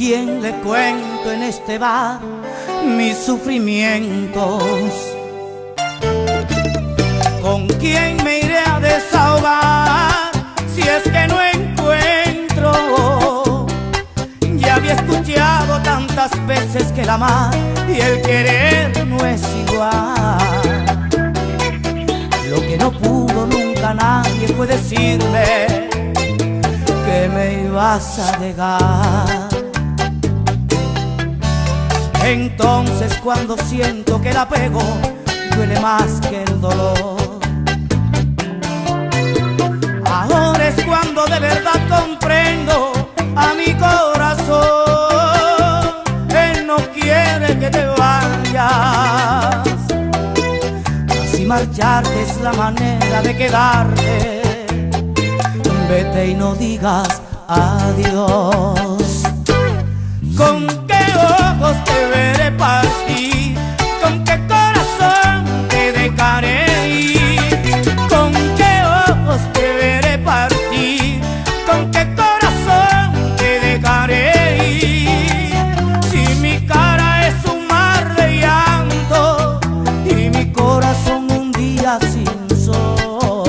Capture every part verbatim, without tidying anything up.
quién le cuento en este bar mis sufrimientos? ¿Con quién me iré a desahogar si es que no encuentro? Ya había escuchado tantas veces que el amar y el querer no es igual. Lo que no pudo nunca nadie fue decirme que me ibas a dejar. Entonces cuando siento que el apego duele más que el dolor, ahora es cuando de verdad comprendo a mi corazón. Él no quiere que te vayas, así marcharte es la manera de quedarte. Vete y no digas adiós. ¿Con qué ojos te veré partir? ¿Con qué corazón te dejaré ir? ¿Con qué ojos te veré partir? ¿Con qué corazón te dejaré ir? Si mi cara es un mar de llanto y mi corazón un día sin sol.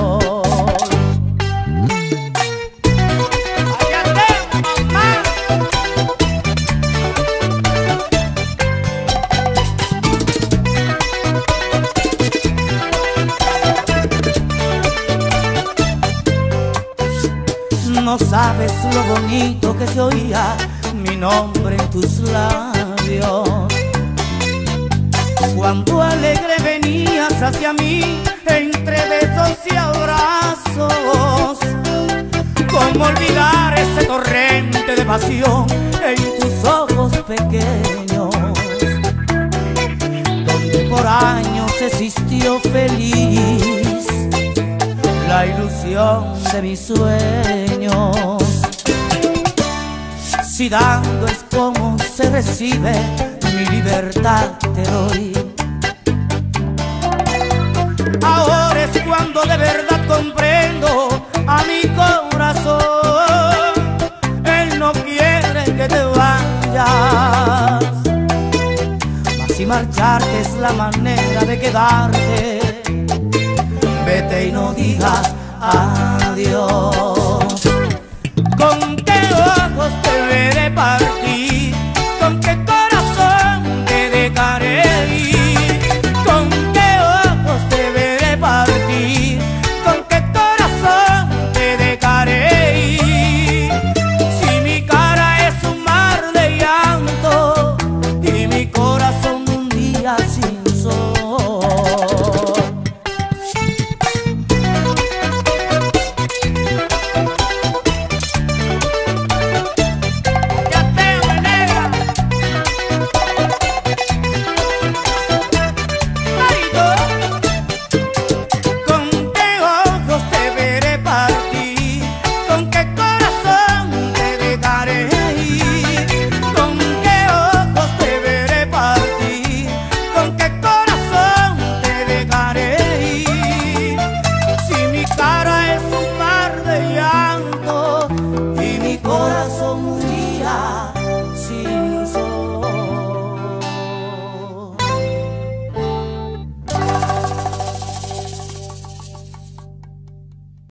No sabes lo bonito que se oía mi nombre en tus labios, cuando alegre venías hacia mí entre besos y abrazos. ¿Cómo olvidar ese torrente de pasión en tus ojos pequeños, donde por años existió feliz la ilusión de mis sueños? Si dando es como se recibe mi libertad, te doy. Ahora es cuando de verdad comprendo a mi corazón. Él no quiere que te vayas, mas si marcharte es la manera de quedarte. Vete y no digas adiós.